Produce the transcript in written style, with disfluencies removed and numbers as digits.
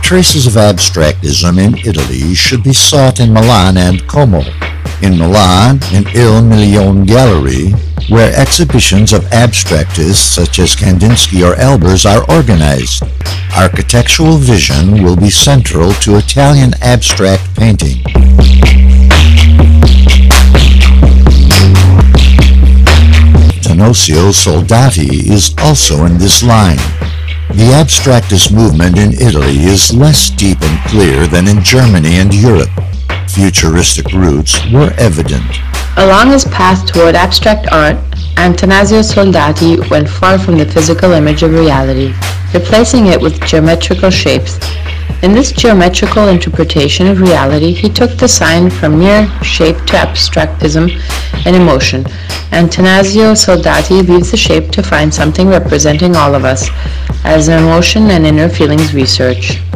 traces of abstractism in Italy should be sought in Milan and Como. In Milan, in Il Milione gallery, where exhibitions of abstractists such as Kandinsky or Albers are organized. Architectural vision will be central to Italian abstract painting. Atanasio Soldati is also in this line. The abstractist movement in Italy is less deep and clear than in Germany and Europe. Futuristic roots were evident. Along his path toward abstract art, Atanasio Soldati went far from the physical image of reality, replacing it with geometrical shapes. In this geometrical interpretation of reality, he took the sign from mere shape to abstractism and emotion. Atanasio Soldati leaves the shape to find something representing all of us, as emotion and inner feelings research.